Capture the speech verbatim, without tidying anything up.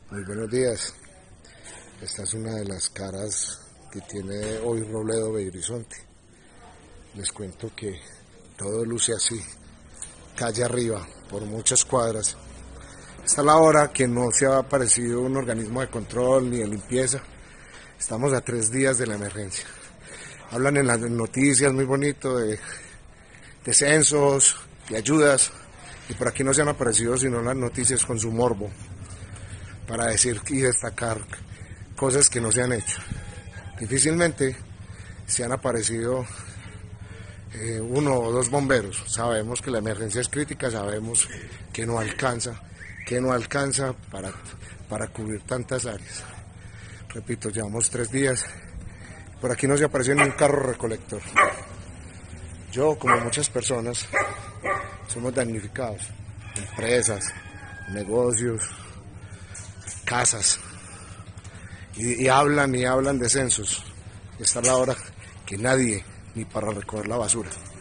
Muy buenos días. Esta es una de las caras que tiene hoy Robledo Beirizonte. Les cuento que todo luce así, calle arriba, por muchas cuadras. Esta es la hora que no se ha aparecido un organismo de control ni de limpieza. Estamos a tres días de la emergencia. Hablan en las noticias muy bonito de, de censos, de ayudas, y por aquí no se han aparecido sino las noticias con su morbo, para decir y destacar cosas que no se han hecho. Difícilmente se han aparecido eh, uno o dos bomberos. Sabemos que la emergencia es crítica, sabemos que no alcanza, que no alcanza para, para cubrir tantas áreas. Repito, llevamos tres días, por aquí no se apareció ni un carro recolector. Yo, como muchas personas, somos damnificados, empresas, negocios, casas, y, y hablan y hablan de censos. Esta es la hora que nadie, ni para recoger la basura.